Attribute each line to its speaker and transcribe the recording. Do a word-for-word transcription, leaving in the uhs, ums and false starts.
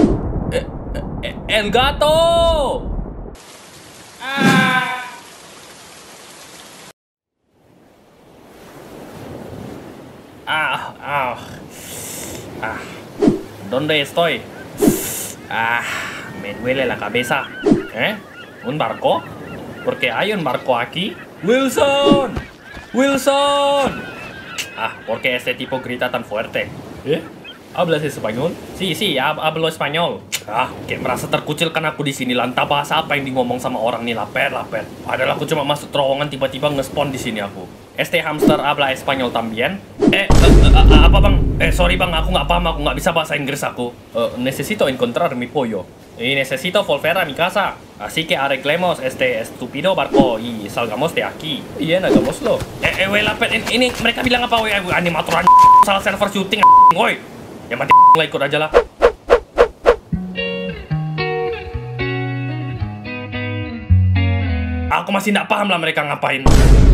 Speaker 1: Eh, eh, El gato! Ah. Ah, ah, ah, ¿dónde estoy? Ah, me duele la cabeza. ¿Eh? ¿Un barco? ¿Por qué hay un barco aquí? ¡Wilson! ¡Wilson! Ah, ¿por qué este tipo grita tan fuerte? ¿Eh? ¿Hablas español? Sí, sí, hab hablo español. Ah, kayak merasa terkucilkan aku di sini. Lantah bahasa apa yang di ngomong sama orang nih, laper, laper. Padahal aku cuma masuk terowongan tiba-tiba nge-spawn di sini aku. Este hamster habla español también? Eh, uh, uh, uh, apa bang? Eh, sorry bang, aku nggak paham, aku nggak bisa bahasa Inggris aku. Uh, necesito encontrar mi pollo. Y necesito volver a mi casa. Así que arreglemos este estúpido barco y salgamos de aquí. Iya, hagámoslo. Eh, eh, wey, laper, ini mereka bilang apa, wey? Animatoran salah server syuting, woi. Ya mati lah, ikut aja lah. Aku masih nggak paham lah mereka ngapain.